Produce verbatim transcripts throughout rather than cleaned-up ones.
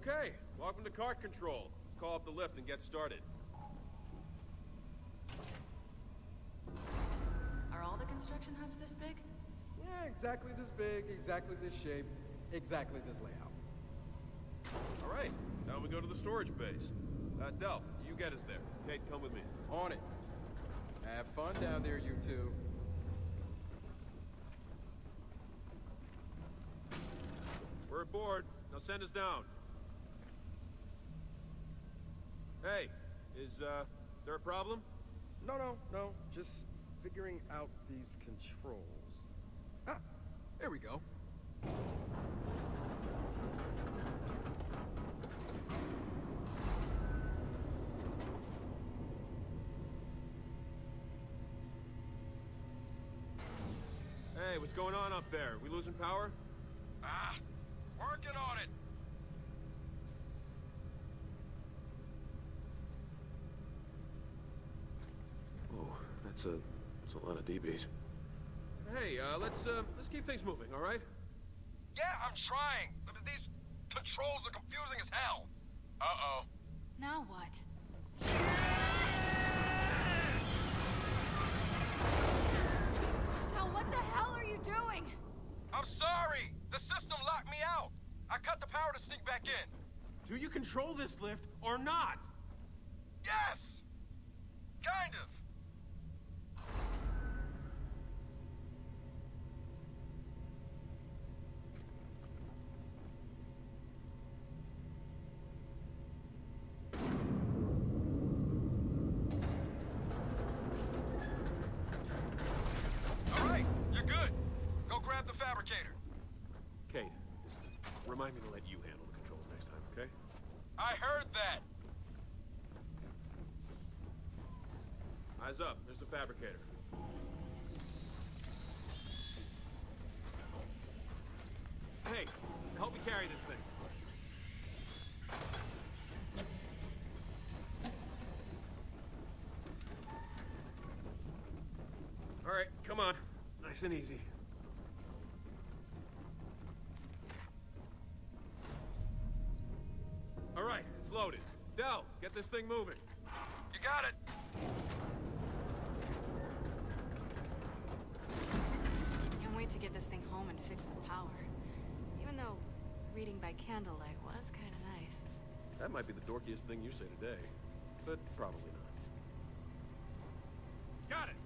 Okay, welcome to cart control. Let's call up the lift and get started. Are all the construction hubs this big? Yeah, exactly this big, exactly this shape, exactly this layout. All right, now we go to the storage base. Uh, Del, you get us there. Kate, come with me. On it. Have fun down there, you two. We're aboard. Now send us down. Hey, is, uh, there a problem? No, no, no. Just figuring out these controls. Ah, there we go. Hey, what's going on up there? We losing power? Ah, working on it. Oh, that's a that's a lot of D Bs. Hey, uh, let's uh, let's keep things moving, all right? Yeah, I'm trying. These controls are confusing as hell. Uh-oh. Now what? Del, what the hell are you doing? I'm sorry. The system locked me out. I cut the power to sneak back in. Do you control this lift or not? Yes! Kind of. All right, you're good. Go grab the Fabricator. Kate, just remind me to let you handle the controls next time, okay? I heard that. Eyes up, there's the Fabricator. Hey, help me carry this thing. All right, come on. Nice and easy. All right, it's loaded. Del, get this thing moving. You got it. Can't wait to get this thing home and fix the power. Even though reading by candlelight was kind of nice. That might be the dorkiest thing you say today, but probably not. Got it!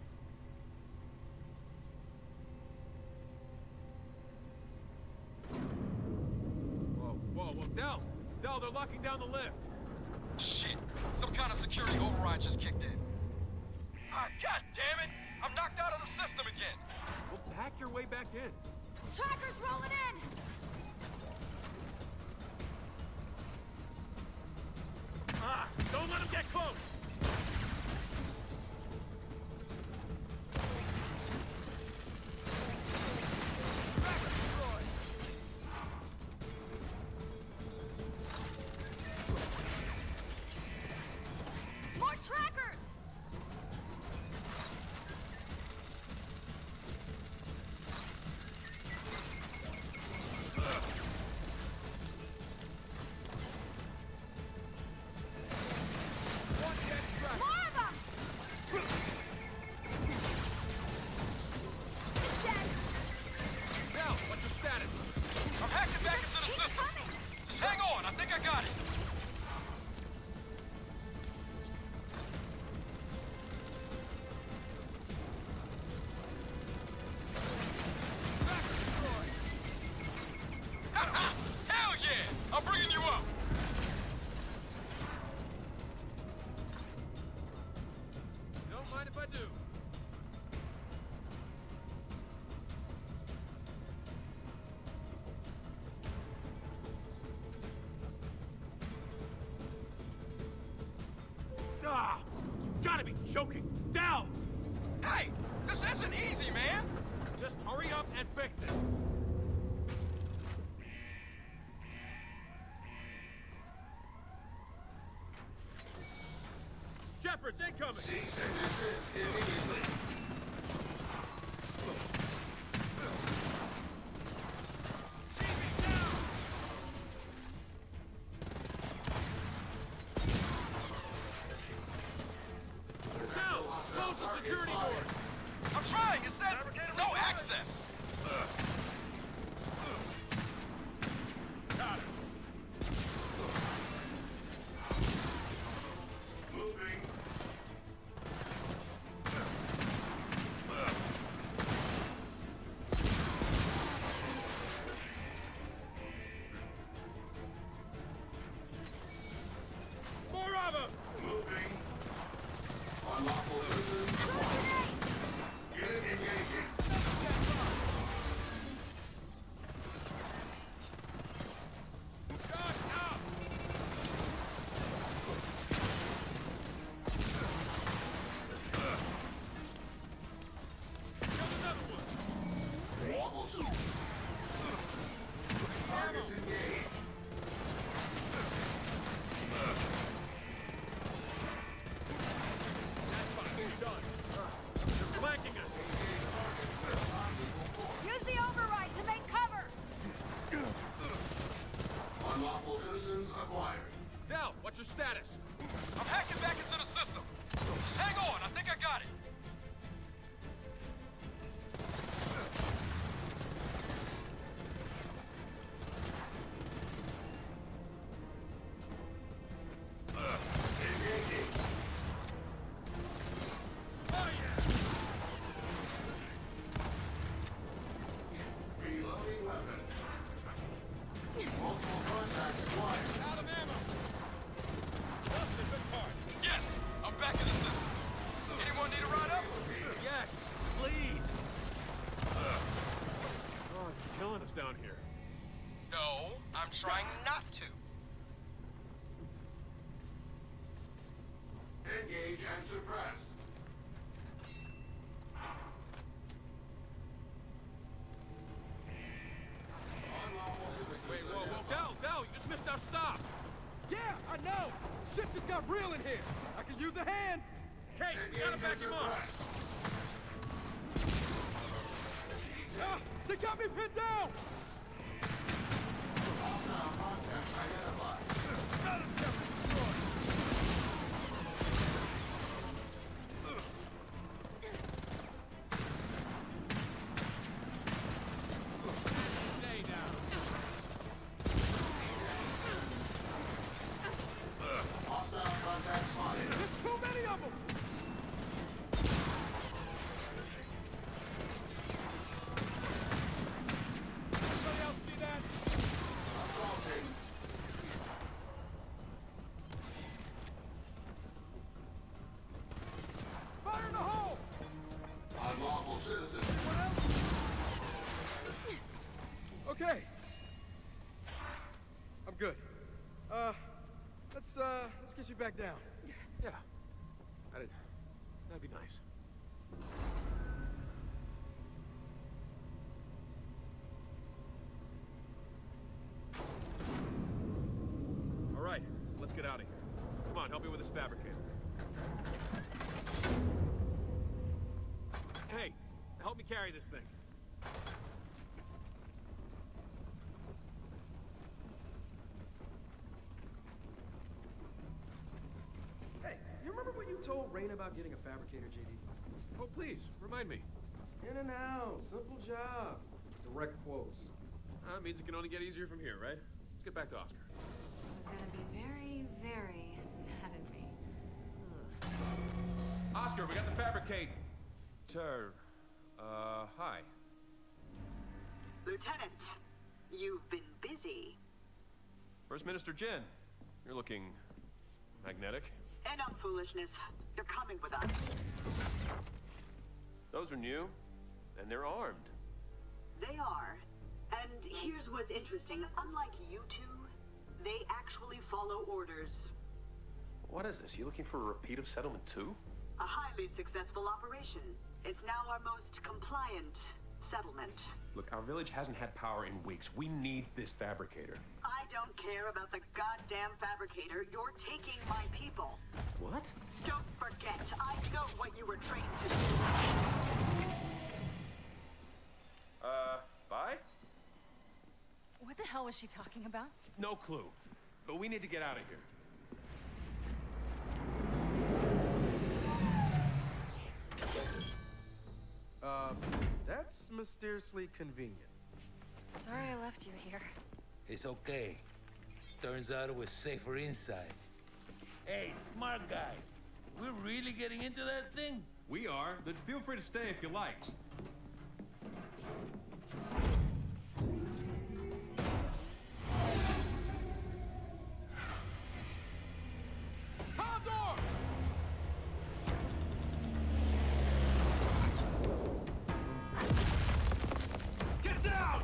Whoa, whoa, whoa, Del! Del, they're locking down the lift! Shit! Some kind of security override just kicked in. Ah, God damn it! I'm knocked out of the system again! Well, hack your way back in. Trackers rolling in! Ah! Don't let them get close! More trackers! More of them! He's dead! Del, what's your status? I'm hacking back into the Keep system! coming! Just hang on, I think I got it! Ha-ha! Hell yeah! I'm bringing you up! Don't mind if I do. Ah! You gotta be joking! Del! Hey! This isn't easy, man! Just hurry up and fix it! Shepard's incoming! Cease and desist immediately. security doors. I'm trying. It says no access. Got it. Moving. More of them. Moving. Unlawful citizens acquired. Unit engaging. Shot out. Got another one. Lawful suit. Targets engaged. That's fine. Done. They're flanking us. Use the override to make cover! Unlawful citizens acquired. Del, what's your status? I'm hacking back into the system. Just hang on. I think I got it. Engaging. Oh, yeah. Reloading weapon. Multiple contacts acquired. Out of ammo. That's the good part. Yes, I'm back in the system. Anyone need a ride up? Yes, please. Oh, you're killing us down here. No, I'm trying not to. Engage and suppress. Unlawful citizens. Wait, whoa, whoa, Del, Del, you just missed our stop. Yeah, I know! Shit just got real in here! I could use a hand! Kate, you gotta back him up. Ah, they got me pinned down! Hostile contacts identified. Stay down. Hostile contacts spotted. There's too many of them! Anybody else see that? Assaulting. Fire in the hole! Unlawful citizens. Anyone else? Okay. I'm good. Uh, let's, uh, let's get you back down. Yeah. That'd, that'd be nice. All right, let's get out of here. Come on, help me with this fabricator. Hey, help me carry this thing. Hey, you remember what you told Rain about getting a fabricator, J D? Oh, please, remind me. In and out, simple job. Direct quotes. Uh, means it can only get easier from here, right? Let's get back to Oscar. Who's gonna be very, very mad at me. Oscar, we got the fabricate. Tur. Uh, hi. Lieutenant, you've been busy. Where's Minister Jinn? You're looking magnetic. Enough foolishness. You're coming with us. Those are new, and they're armed. They are. And here's what's interesting. Unlike you two, they actually follow orders. What is this? You looking for a repeat of Settlement two? A highly successful operation. It's now our most compliant settlement. Look, our village hasn't had power in weeks. We need this fabricator. I don't care about the goddamn fabricator. You're taking my people. What? Don't forget, I know what you were trained to do. Uh, bye? What the hell was she talking about? No clue. But we need to get out of here. mysteriously convenient. Sorry I left you here. It's okay. Turns out it was safer inside. Hey, smart guy. We're really getting into that thing? We are, but feel free to stay if you like. Condor! Get down!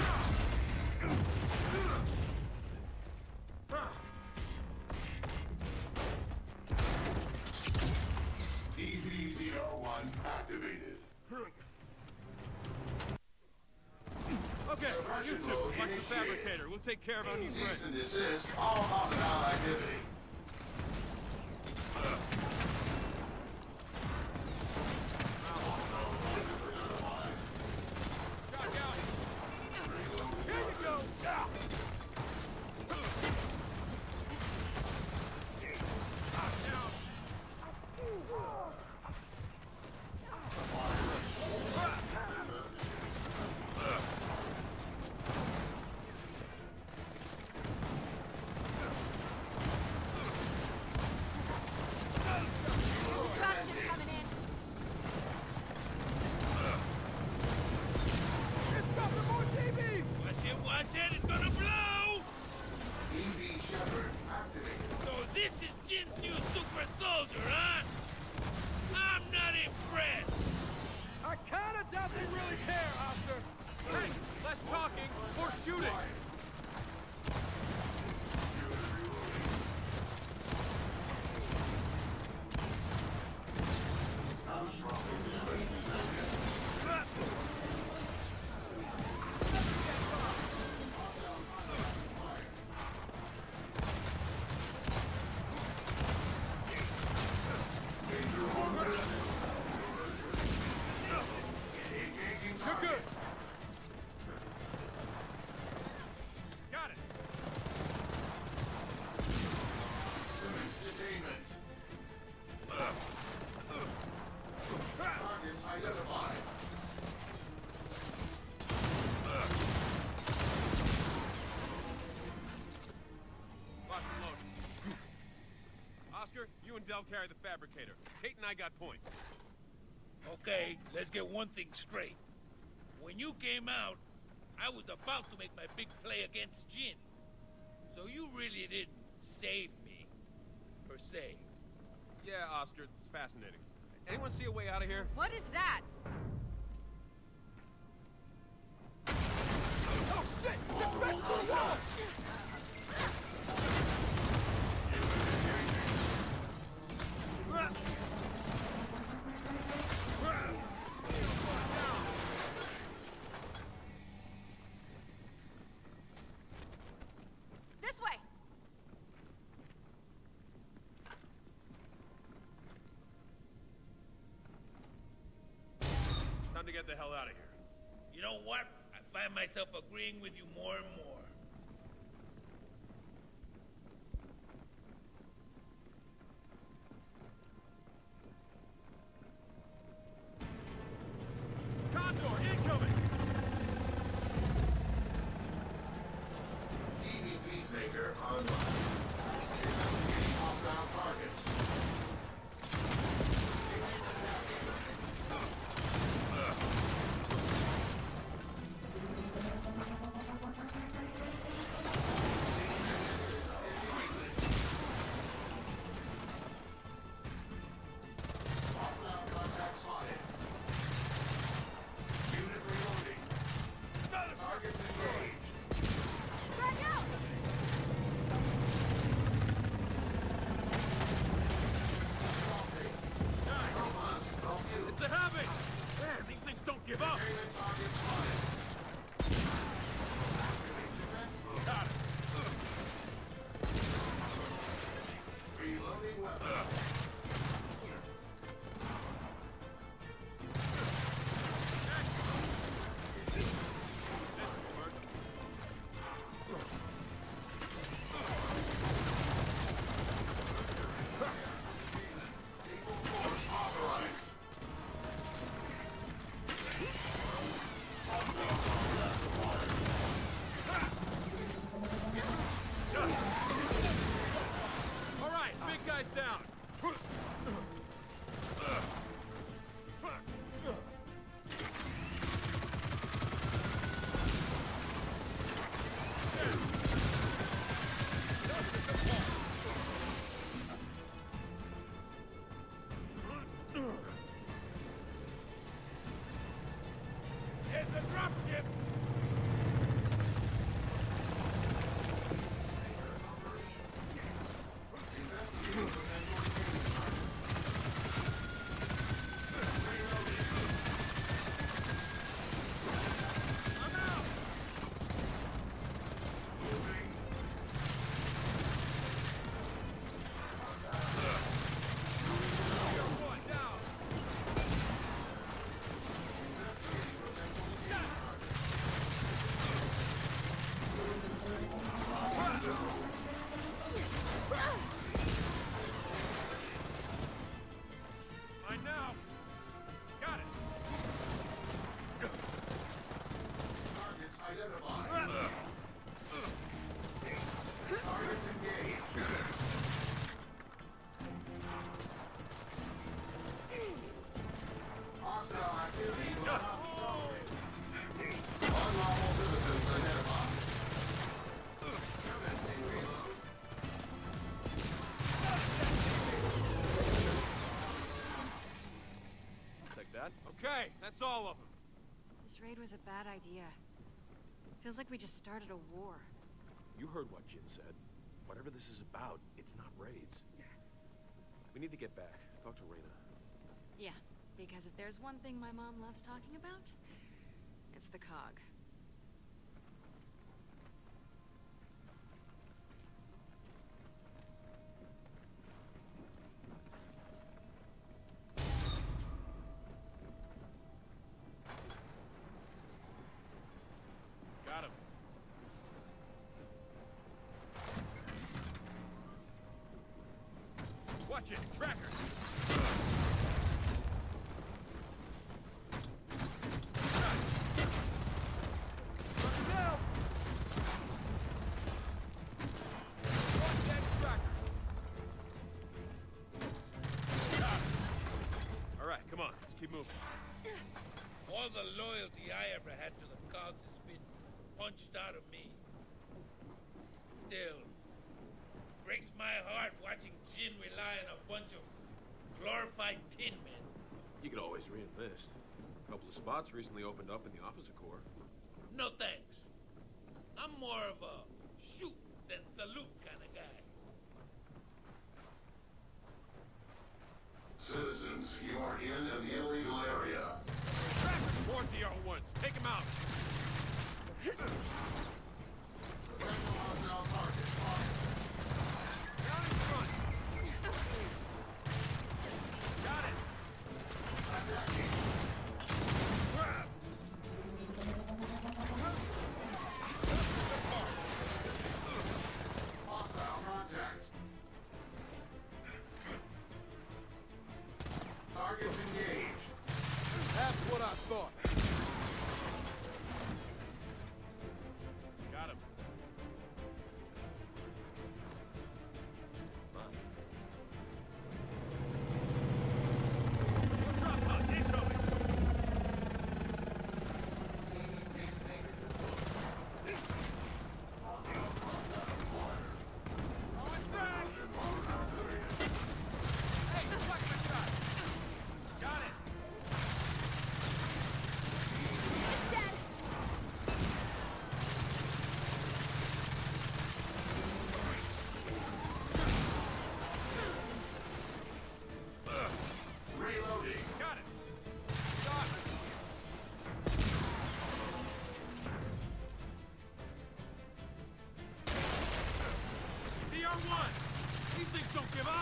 D D zero one activated. Okay, you two, like the Initiate. Fabricator. We'll take care of our new Cease friend. and desist all hostile activity. Shot out. Here you go. Yeah. Traction's coming in. It's dropping more T Vs! Watch it, watch it, it's gonna blow! E V Shepard activated. So this is Jinn's new super soldier, huh? I'm not impressed! I kinda doubt they really care, Oscar. Hey, less talking, more shooting. You're good. Got it. Commence detainment. Targets identified. Lock and load. Oscar, you and Del carry the Fabricator. Kate and I got point. Okay, let's get one thing straight. When you came out, I was about to make my big play against Jinn. So you really didn't save me, per se. Yeah, Oscar, it's fascinating. Anyone see a way out of here? What is that? Oh, shit! This smashed through the wall! This way. Time to get the hell out of here. You know what? I find myself agreeing with you more and more. Condor, incoming! E V Peacemaker online. Investigating hostile targets. Hostile contact spotted. Unit reloading. Targets engaged. Back out! Dad. Okay, that's all of them. This raid was a bad idea. Feels like we just started a war. You heard what Jinn said. Whatever this is about, it's not raids. We need to get back. Talk to Reyna. Yeah, because if there's one thing my mom loves talking about, it's the cog. Got him. Watch it, tracker. Keep moving. All the loyalty I ever had to the cogs has been punched out of me. Still, breaks my heart watching Jinn rely on a bunch of glorified tin men. You could always re-enlist. A couple of spots recently opened up in the officer corps. No thanks. I'm more of a shoot than salute kind of guy. Citizens, you are in an illegal area. Traffic toward the R ones. Take them out. Potential hostile target spotted. Down in front. Got it. Attacking. Grab. Hostile contacts. Targets engaged. That's what I thought. Got him. Drop pod, incoming. Hey, watch my shot. Got it. Reloading. Got it. Got it. D R one. These things don't give up.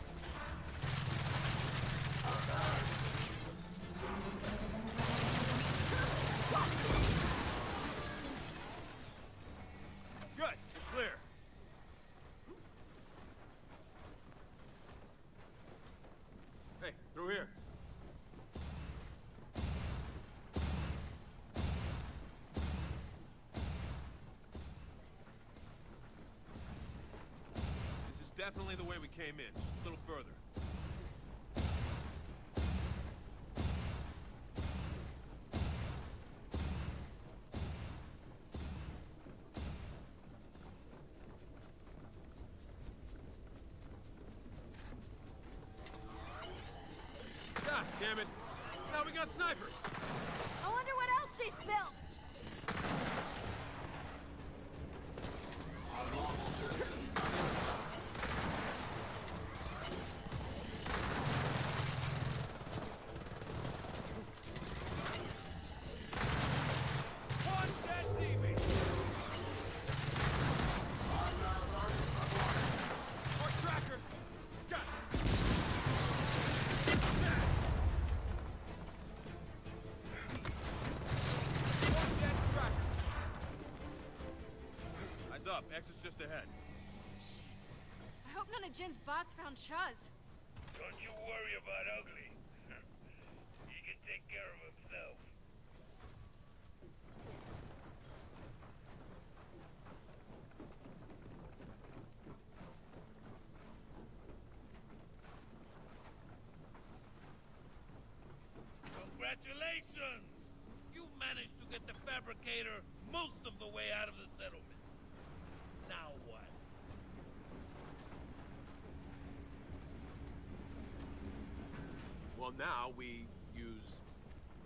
Good. You're clear. Hey, through here. This is definitely the way we came in. Just a little further. God damn it. Now we got snipers. I wonder what else she's built! Unlawful citizens identified. One dead teammate. Hostile targets acquired. More trackers. Got it. One dead tracker. Eyes up. Exit's just ahead. I hope none of Jinn's bots found Chuz. Don't you worry about Ugly. He can take care of himself. Congratulations! You managed to get the Fabricator most of the way out of the settlement. Now what? Well, now we use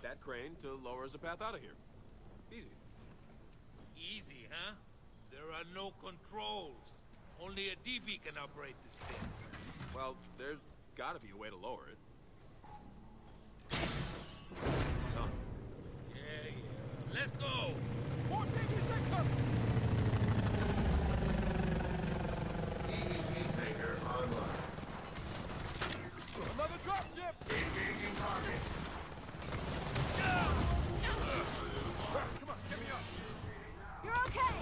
that crane to lower us a path out of here. Easy. Easy, huh? There are no controls. Only a D B can operate this thing. Well, there's gotta be a way to lower it. Come. Yeah, yeah. Let's go! More things are coming! E V P Saker online. Another dropship! Engaging target. Come on, get me up! You're okay!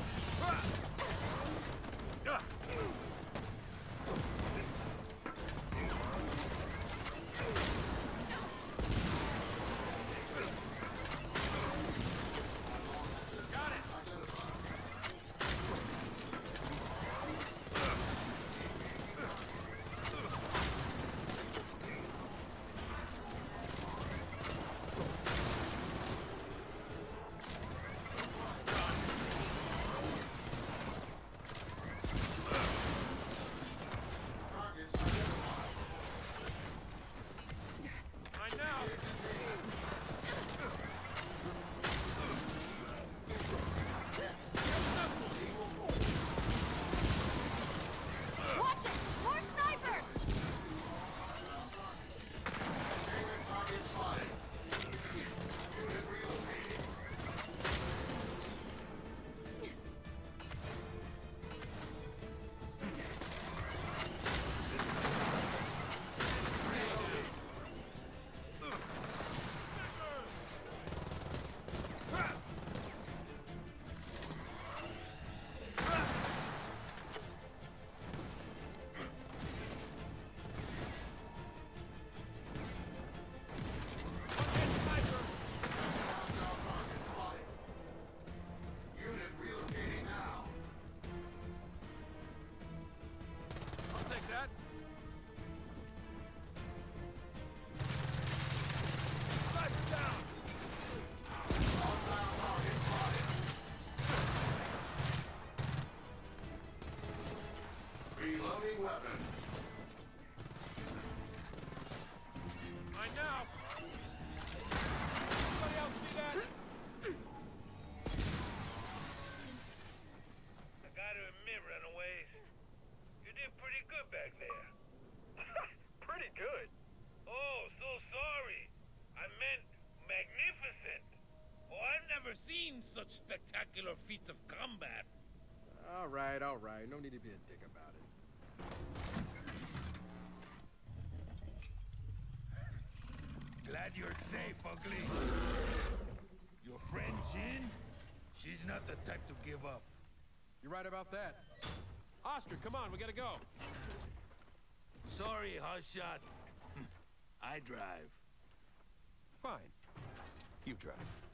Reloading weapon. Right now! Somebody else see that? I gotta admit, Runaways, you did pretty good back there. Pretty good. Oh, so sorry. I meant magnificent. Oh, I've never seen such spectacular feats of combat. All right, all right. No need to be a dick about it. Glad you're safe, Ugly. Your friend Jinn? She's not the type to give up. You're right about that. Oscar, come on, we gotta go. Sorry, Hotshot. I drive. Fine. You drive.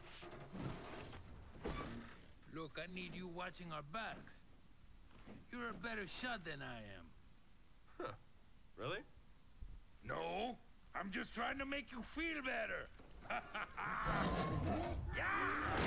Look, I need you watching our backs. You're a better shot than I am. Huh. Really? No, I'm just trying to make you feel better. Yeah!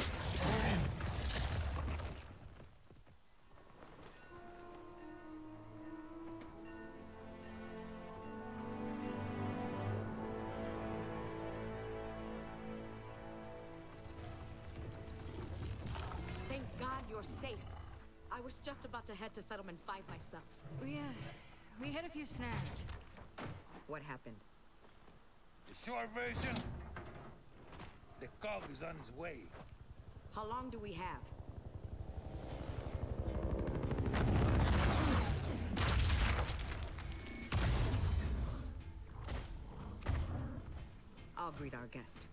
Thank God you're safe. I was just about to head to Settlement five myself. We, uh, we hit a few snags. What happened? The short version? The cog is on its way. How long do we have? I'll greet our guest.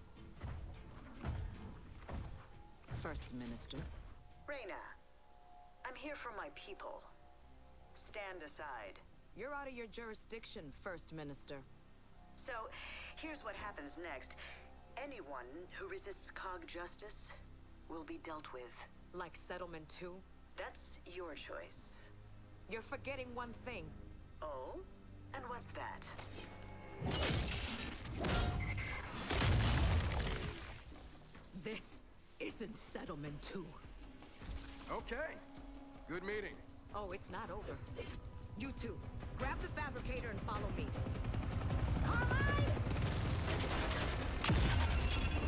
First Minister. Reyna, I'm here for my people. Stand aside. You're out of your jurisdiction, First Minister. So, here's what happens next. Anyone who resists Cog justice will be dealt with. Like Settlement two? That's your choice. You're forgetting one thing. Oh? And what's that? This isn't Settlement two. Okay. Good meeting. Oh, it's not over. You two, grab the Fabricator and follow me. Carmine!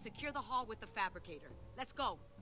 secure the hall with the Fabricator. Let's go.